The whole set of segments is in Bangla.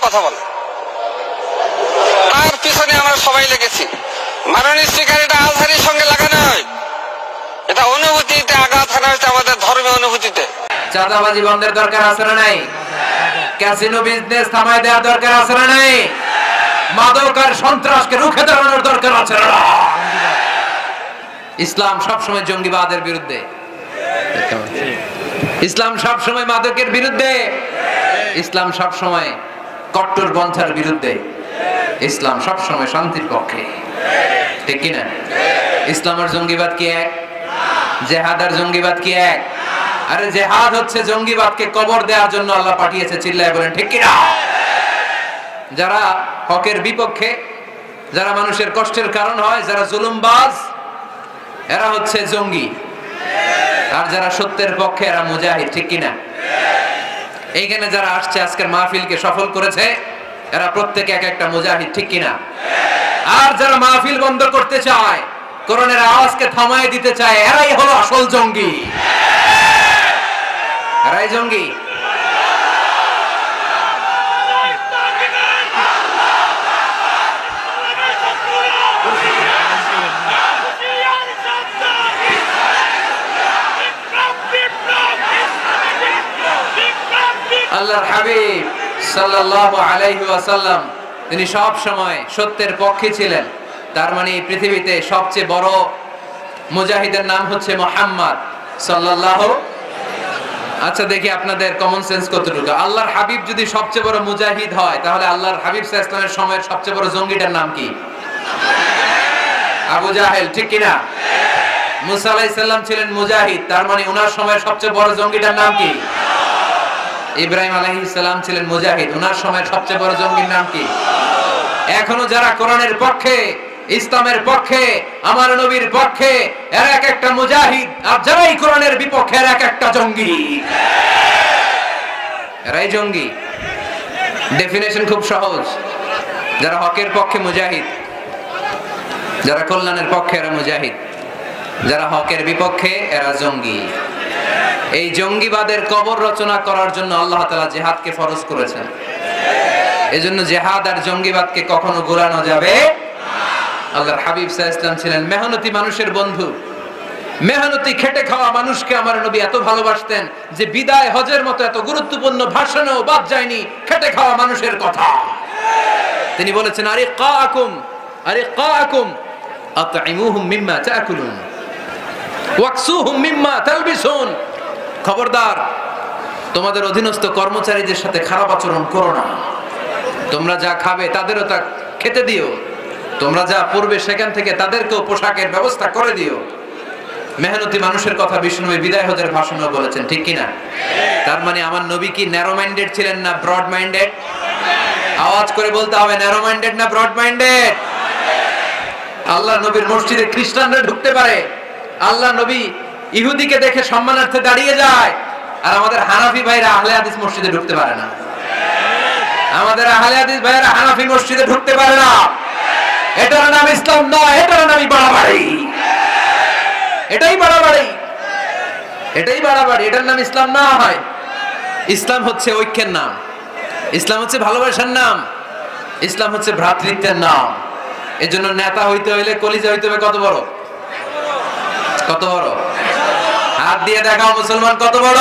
কথা বলে, তার পিছনে আমরা সবাই লেগেছি। মাননীয় স্পিকার, এটা আজহারির সঙ্গে লাগানো হয়, এটা অনুভূতিতে আঘাত হানা হয়েছে, আমাদের ধর্মীয় অনুভূতিতে। চাঁদাবাজি বন্ধের দরকার আছে না নাই? ক্যাসিনো বিজনেস থামায় দেওয়ার দরকার আছে না নাই? মাদক আর সন্ত্রাসকে রুখে দাঁড়ানোর দরকার আছে না? ইসলাম সবসময় জঙ্গিবাদের বিরুদ্ধে, ইসলাম সবসময় মাদকের বিরুদ্ধে, ইসলাম সবসময় কট্টরপন্থার বিরুদ্ধে, ইসলাম সবসময় শান্তির পক্ষে, ঠিক কিনা? ইসলাম আর জঙ্গিবাদ কি এক? জেহাদ আর জঙ্গিবাদ কি এক? আরে জেহাদ হচ্ছে জঙ্গিবাদকে কবর দেওয়ার জন্য আল্লাহ পাঠিয়েছে, চিল্লায় বলেন ঠিক কিনা? যারা হকের বিপক্ষে, যারা মানুষের কষ্টের কারণ হয়, যারা জুলুমবাজ, এরা হচ্ছে জঙ্গি। আর যারা সত্যের পক্ষে, এরা মুজাহিদ, ঠিক কিনা? এইখানে যারা আসছে আজকের মাহফিলকে সফল করেছে, এরা প্রত্যেকে এক একটা মুজাহিদ, ঠিক কিনা? আর যারা মাহফিল বন্ধ করতে চায়, কোরআনের আওয়াজকে থামায় দিতে চায়, এরাই হলো আসল জঙ্গি, এরাই জঙ্গি। আল্লাহর হাবিব সাল্লাল্লাহু আলাইহি ওয়াসাল্লাম তিনি সব সময় সত্যের পক্ষে ছিলেন। তার মানে পৃথিবীতে সবচেয়ে বড় মুজাহিদের নাম হচ্ছে মুহাম্মদ সাল্লাল্লাহু। আচ্ছা দেখি আপনাদের কমন সেন্স কতটুকু। আল্লাহর হাবিব যদি সবচেয়ে বড় মুজাহিদ হয়, তাহলে আল্লাহর হাবিব সাল্লাল্লাহু আলাইহি ওয়াসাল্লামের সময়ের সবচেয়ে বড় জঙ্গিটার নাম কি? আবু জাহেল, ঠিক কিনা? মুসা আলাইহিস সালাম ছিলেন মুজাহিদ, তার মানে ওনার সময়ের সবচেয়ে বড় জঙ্গিটার নাম কি? ইব্রাহিম আলাইহিস সালাম ছিলেন মুজাহিদ, ওনার সময়ের সবচেয়ে বড় জঙ্গির নাম কি? এখনো যারা কোরআনের পক্ষে, ইসলামের পক্ষে, আমার নবীর পক্ষে, এরা এক একটা মুজাহিদ। আর যারাই কোরআনের বিপক্ষে, এরা এক একটা জঙ্গি, এরাই জঙ্গি। ডেফিনেশন খুব সহজ। যারা হকের পক্ষে মুজাহিদ, যারা কল্যাণের পক্ষে, এরা মুজাহিদ। যারা হকের বিপক্ষে, এরা জঙ্গি। এই জঙ্গিবাদের কবর রচনা করার জন্য আল্লাহ তাআলা জিহাদকে ফরজ করেছেন। এজন্য জিহাদ আর জঙ্গিবাদকে কখনো ঘোরানো যাবে না। আল্লাহর হাবিব সাল্লাল্লাহু আলাইহি ওয়াসাল্লাম ছিলেন মেহনতি মানুষের বন্ধু। মেহনতি খেটে খাওয়া মানুষকে আমার নবী এত ভালোবাসতেন যে বিদায় হজের মতো এত গুরুত্বপূর্ণ ভাষণেও বাদ যায়নি খেটে খাওয়া মানুষের কথা। তিনি বলেছেন, আরিকাকুম আতঈমুহুম মিম্মা তাকুলুন ওয়াকসুহুম মিম্মা তালবিসুন। খবরদার, তোমাদের অধীনস্থ কর্মচারীদের সাথে খারাপ আচরণ করো না। তোমরা যা খাবে তাদেরও তা খেতে দিও, তোমরা যা পড়বে সেখান থেকে তাদেরকেও পোশাকের ব্যবস্থা করে দিও। মেহনতি মানুষের কথা বিষ্ণুনবী বিদায় হজের ভাষণও বলেছেন, ঠিক কিনা? তার মানে আমার নবী কি ন্যারো মাইন্ডেড ছিলেন না ব্রড মাইন্ডেড? আওয়াজ করে বলতে হবে, ন্যারো মাইন্ডেড না ব্রড মাইন্ডেড? আল্লাহ নবীর মসজিদে খ্রিস্টানরা ঢুকতে পারে, আল্লাহ নবী ইহুদিকে দেখে সম্মানার্থে দাঁড়িয়ে যায়, আর আমাদের হানাফি ভাইরা আহলে হাদিস মসজিদে ঢুকতে পারে না। আমাদের আহলে হাদিস ভাইরা হানাফি মসজিদে ঢুকতে পারে না। এটার নাম ইসলাম নয়, এটার নামই বাড়াবাড়ি। এটাই বাড়াবাড়ি, এটাই বাড়াবাড়ি। এটার নাম ইসলাম না হয়। ইসলাম হচ্ছে ঐক্যের নাম, ইসলাম হচ্ছে ভালোবাসার নাম, ইসলাম হচ্ছে ভ্রাতৃত্বের নাম। এজন্য নেতা হইতে হইলে কলিজা হইতে হবে কত বড়? কত বড়? হাত দিয়ে দেখাও মুসলমান কত বড়?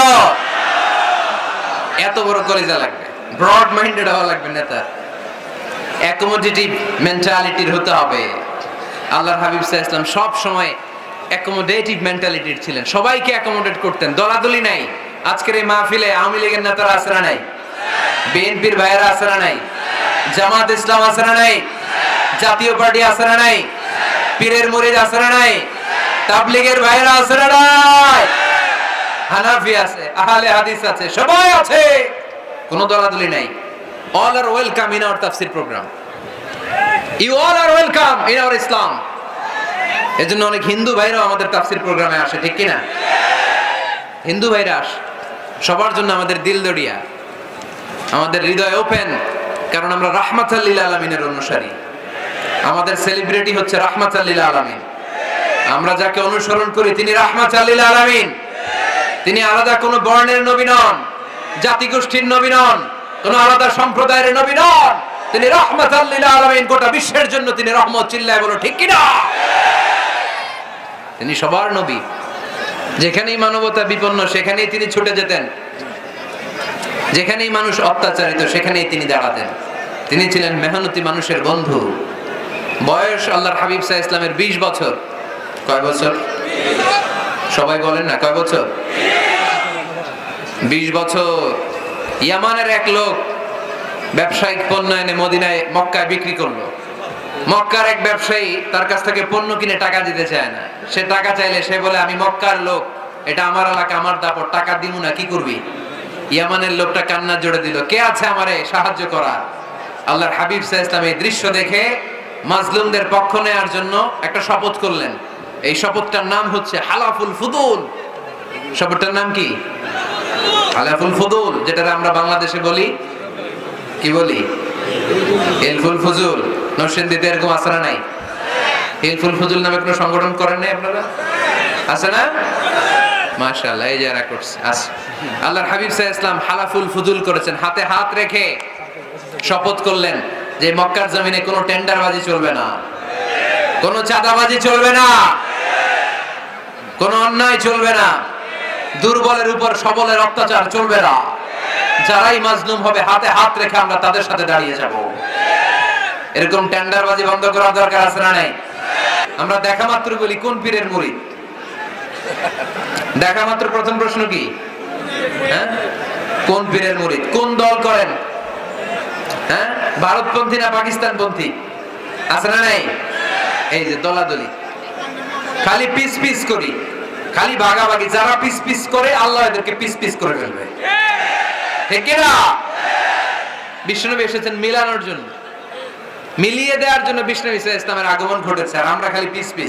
এত বড় কলিজা লাগবে, ব্রড মাইন্ডেড হওয়া লাগবে নেতা। অ্যাকোমোডেটিভ মেন্টালিটির হতে হবে। আল্লাহর হাবিব সাল্লাল্লাহু আলাইহি ওয়াসাল্লাম সব সময় অ্যাকোমোডেটিভ মেন্টালিটির ছিলেন, সবাইকে অ্যাকোমোডেট করতেন, দলাদলি নাই। আজকের এই মাহফিলে আওয়ামী লীগের নেতারা আছে না নাই? বিএনপির ভাইয়েরা আছে না নাই? জামাত ইসলাম আছে না নাই? জাতীয় পার্টি আছে না নাই? পীরের মুরিদ আছে না নাই? তাবলীগের ভাইয়েরা আছে না নাই? হানাফি আছে, আহলে হাদিস আছে, সবাই আছে, কোনো দলাদলি নাই। All are welcome in our tafsir program. You all are welcome in our Islam. এজন্য অনেক হিন্দু ভাইরাও আমাদের তাফসির প্রোগ্রামে আসে, ঠিক কিনা? হিন্দু ভাইরা আসে, সবার জন্য আমাদের দিল দরিয়া, আমাদের হৃদয় ওপেন, কারণ আমরা রাহমাতাল লিল আলামিনের অনুসারী। আমাদের সেলিব্রিটি হচ্ছে রাহমাতাল লিল আলামিন। আমরা যাকে অনুসরণ করি তিনি রাহমাতাল লিল আলামিন। তিনি আলাদা কোনো বর্ণের নবী নন, জাতিগোষ্ঠীর নবী নন, কোন আলাদা সম্প্রদায়ের নবী নন, তিনি রাহমাতাল লিল আলামিন, গোটা বিশ্বের জন্য তিনি রহমত। চিল্লায় বলো ঠিক কিনা? তিনি সবার নবী। যেখানেই মানবতা বিপন্ন সেখানেই তিনি ছুটে যেতেন, যেখানেই মানুষ অত্যাচারিত সেখানেই তিনি দাঁড়াতেন। তিনি ছিলেন মেহনতি মানুষের বন্ধু। বয়স আল্লাহর হাবিব সাল্লাল্লাহু আলাইহি ইসলামের 20 বছর। কয় বছর? সবাই বলেন না, কয় বছর? 20 বছর। ইয়ামানের এক লোক ব্যবসায়িক পণ্য এনে মদিনায় মক্কায় বিক্রি করলো। মক্কার এক ব্যবসায়ী তার কাছ থেকে পণ্য কিনে টাকা দিতে চায় না। সে টাকা চাইলে সে বলে, আমি মক্কার লোক, এটা আমার এলাকা, আমার দাপট, টাকা দিব না, কি করবি? ইয়ামানের লোকটা কান্না জোড়ে দিল, কে আছে আমারে সাহায্য করার? আল্লাহর হাবিব সাল্লাল্লাহু আলাইহি ওয়াসাল্লাম এই দৃশ্য দেখে মাজলুমদের পক্ষ নেওয়ার জন্য একটা শপথ করলেন। এই শপথটার নাম হচ্ছে হালাফুল ফুদুল। শপথটার নাম কি? হালাফুল ফুদুল, যেটা আমরা বাংলাদেশে বলি, কি বলি? হিলফুল ফুজুল। নরসিংদীতে এরকম আছে না নাই? হিলফুল ফুজুল নামে কোনো সংগঠন করেন নাই আপনারা? আছে না? মাশাআল্লাহ, এই যারা করছে আছে। আল্লাহর হাবিব সাল্লাল্লাহু আলাইহি ওয়াসাল্লাম হালাফুল ফুজুল করেছেন, হাতে হাত রেখে শপথ করলেন যে মক্কার জমিনে কোনো টেন্ডারবাজি চলবে না, কোনো চাঁদাবাজি চলবে না, কোনো অন্যায় চলবে না, দুর্বলের উপর সবলের অত্যাচার চলবে না। যারাই মাজলুম হবে হাতে হাত রেখে আমরা তাদের সাথে দাঁড়িয়ে যাব। এরকম টেন্ডারবাজি বন্ধ করার দরকার আছে না নাই? আমরা দেখা মাত্র বলি কোন পীরের মুরিদ? দেখা মাত্র প্রথম প্রশ্ন কি? হ্যাঁ, কোন পীরের মুরিদ? কোন দল করেন? হ্যাঁ, ভারতপন্থী না পাকিস্তানপন্থী? আছে না নাই? এই যে দলাদলি, খালি পিস পিস করি, খালি ভাগাভাগি। যারা পিস পিস করে আল্লাহ এদেরকে পিস পিস করে ফেলবে, ঠিক না? বিশ্বনবী এসেছেন মিলানোর জন্য, মিলিয়ে দেওয়ার জন্য বিশ্বনবী সাল্লাল্লাহু আলাইহি ওয়াসাল্লামের আগমন ঘটেছে। আর আমরা খালি পিস পিস।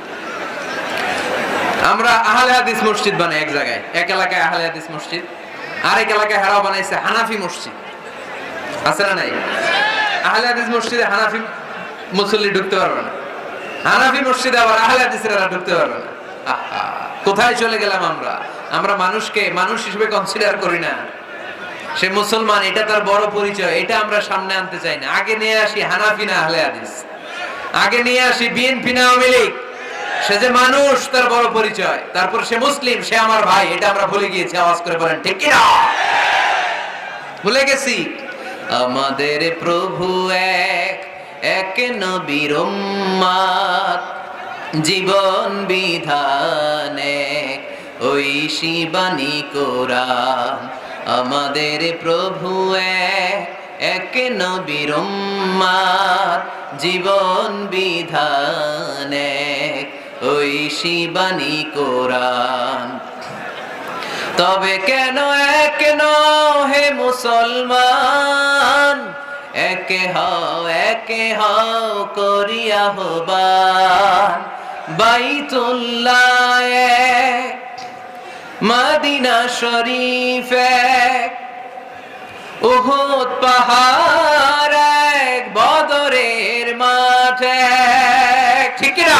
আমরা আহলে হাদিস মসজিদ বানাই এক জায়গায়, এক এলাকায় আহলে হাদিস মসজিদ, আরেক এলাকায় হারাও বানাইছে হানাফি মসজিদ। আছে না নাই? আহলে হাদিস মসজিদে হানাফি মুসল্লি ঢুকতে পারবে না, হানাফি মসজিদে আবার আহলে হাদিসরা ঢুকতে পারবে না। কোথায় চলে গেলাম আমরা? আমরা মানুষকে মানুষ হিসেবে কনসিডার করি না। সে মুসলমান, এটা তার বড় পরিচয়, এটা আমরা সামনে আনতে চাই না। আগে নিয়ে আসি হানাফি না আহলে হাদিস, আগে নিয়ে আসি বিএনপি না আওয়ামী লীগ। সে যে মানুষ, তার বড় পরিচয়। তারপর সে মুসলিম, সে আমার ভাই, এটা আমরা ভুলে গিয়েছি। আওয়াজ করে বলেন ঠিক কি না? ভুলে গেছি। আমাদের প্রভু এক, এক নবীর উম্মত, জীবন বিধানে ওই শিবানী কোরআন। আমাদের প্রভু এক, এক নবীর উম্মত, জীবন বিধানে ওই শিবানী কোরআন। তবে কেন এক হে মুসলমান, একে হও করিয়া আহ্বান। বাইতুল্লাহ এক, মদিনা শরীফ এক, উহুদ পাহাড় এক, বদরের মাঠ এক, ঠিক না?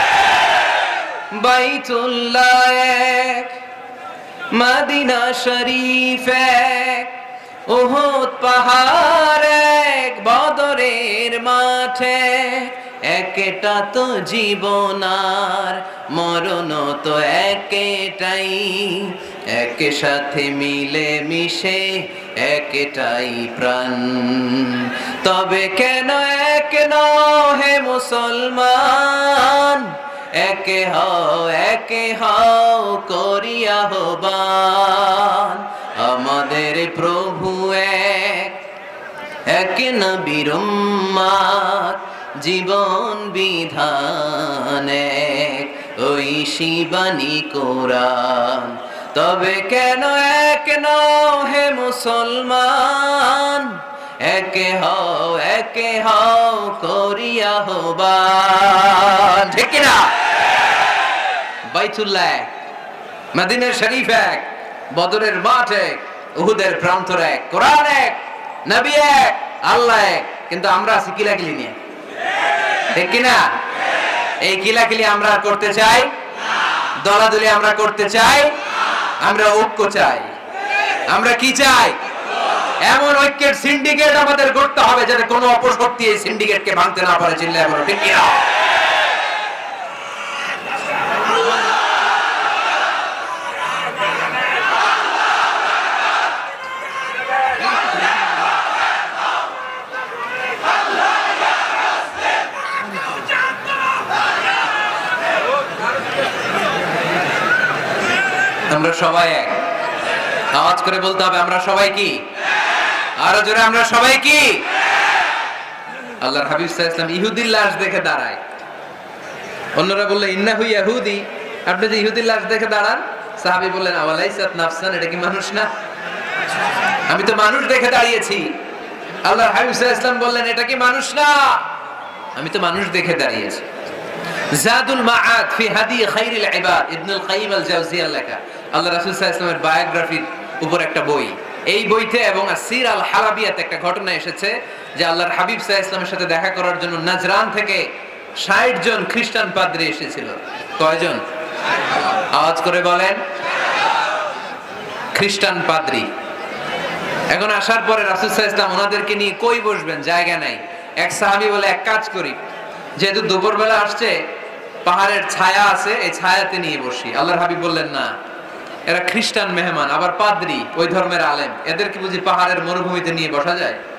বাইতুল্লাহ এক, মদিনা শরীফ এক, উহুদ পাহাড় এক, বদরের মাঠে। একটা তো জীবন আর মরণ তো একটাই, এক সাথে মিলে মিশে একটাই প্রাণ। তবে কেন এক হে মুসলমান, একে হও করিয়া আহ্বান। আমাদের প্রভু এক, এক নবীর উম্মত, জীবন বিধানে ওই শিবানী কোরআন। তবে কেন এক হে মুসলমান, একে হও করিয়া আহ্বান, ঠিক না? বাইতুল্লাহ এক, মদিনা শরীফ এক, বদরের মাঠ এক, উহুদের প্রান্তর এক, কোরআন এক, নবী এক, আল্লাহ এক। কিন্তু আমরা আছি কিলাকিলি নিয়ে, ঠিক কিনা? এই কিলাকিলি আমরা করতে চাই, দলাদলি আমরা করতে চাই, আমরা ঐক্য চাই। আমরা কি চাই? এমন ঐক্যের সিন্ডিকেট আমাদের করতে হবে যাতে কোনো অপশক্তি এই সিন্ডিকেটকে ভাঙতে না পারে। চিল্লায় বলো ঠিক কিনা? আমরা সবাই এক। আওয়াজ করে বলতে হবে আমরা সবাই কি? আরো জোরে আমরা সবাই কি? আল্লাহর হাবিব সাল্লাল্লাহু আলাইহি ওয়াসাল্লাম ইহুদির লাশ দেখে দাঁড়ায়। অন্যরা বলল ইন্নাহু ইয়াহুদি, আপনি যে ইহুদির লাশ দেখে দাঁড়ান। সাহাবী বললেন আওয়ালাইসাত নাফসান, এটা কি মানুষ না? আমি তো মানুষ দেখে দাঁড়িয়েছি। আল্লাহর হাবিব সাল্লাল্লাহু আলাইহি ওয়াসাল্লাম বললেন এটা কি মানুষ না? আমি তো মানুষ দেখে দাঁড়িয়েছি। জাদুল মাআদ ফি হাদি খায়রিল ইবাদ, ইবনুল কাইয়িম আল জাওজিয়ার লেখা আল্লাহ রাসূল সাল্লাল্লাহু আলাইহি ওয়াসাল্লামের বায়োগ্রাফির উপর একটা বই। এই বইতে এবং আসির আল হালাবিয়াতে একটা ঘটনা এসেছে যে আল্লাহর হাবিব সাল্লাল্লাহু আলাইহি ওয়াসাল্লামের সাথে দেখা করার জন্য নাজরান থেকে ৬০ জন খ্রিস্টান পাদ্রী এসেছিল। কয়জন? আওয়াজ করে বলেন। খ্রিস্টান পাদ্রী। এখন আসার পরে রাসূল সাল্লাল্লাহু আলাইহি ওয়াসাল্লাম ওনাদেরকে নিয়ে কই বসবেন, জায়গা নাই। এক সাহাবী বলে এক কাজ করি, যেহেতু দুপুরবেলা আসছে পাহাড়ের ছায়া আছে, এই ছায়াতে নিয়ে বসি। আল্লাহর হাবিব বললেন না, এরা খ্রিস্টান মেহমান, আবার পাদ্রী, ওই ধর্মের আলেম, এদেরকে বুঝি পাহাড়ের মরুভূমিতে নিয়ে বসা যায়?